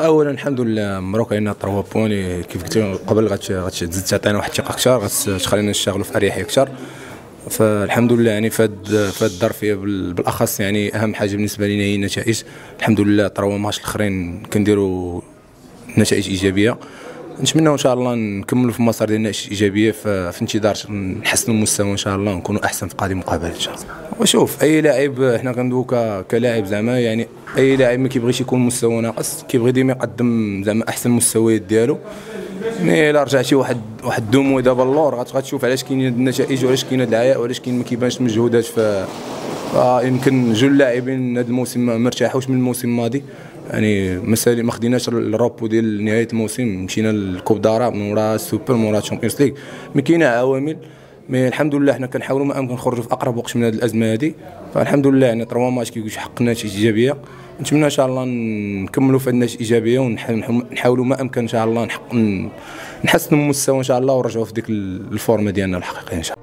اولا الحمد لله مبروك علينا 3 بوان كيف قلت قبل غتزيد تعطينا واحد الثقه اكثر غتخلينا نشتغلوا في اريحيه اكثر. فالحمد لله يعني في هذه الظرفيه بالاخص يعني اهم حاجه بالنسبه لنا هي النتائج. الحمد لله 3 ماتش الاخرين كنديروا نتائج ايجابيه، نتمنوا ان شاء الله نكملوا في المسار ديال النتائج الايجابيه في انتظار نحسنوا المستوى ان شاء الله ونكونوا احسن في قادم مقابلات ان شاء الله. وشوف اي لاعب حنا كندويو كلاعب زعما يعني اي لاعب ما كيبغيش يكون مستوى ناقص، كيبغي ديما يقدم زعما احسن المستويات ديالو. مي الا رجعتي واحد 2 موا دابا اللور غتشوف علاش كاينين هاد النتائج وعلاش كاين هاد العياء وعلاش كاين ما كيبانش المجهودات. يمكن جوج لاعبين هذا الموسم ما ارتاحوش من الموسم الماضي، يعني ما خديناش الروبو ديال نهايه الموسم، مشينا للكوب داراب من ورا السوبر من ورا الشامبيونز ليغ. مي كاينه عوامل، مي الحمد لله حنا كنحاولوا ما امكن نخرجوا في اقرب وقت من هذه الازمه هذه. فالحمد لله يعني 3 ماتش كيحقق نتائج ايجابيه، نتمنى ان شاء الله نكملوا في النتائج الايجابيه ونحاولوا ما امكن ان شاء الله نحسنوا من المستوى ان شاء الله ونرجعوا في ديك الفورمه ديالنا الحقيقيه ان شاء الله.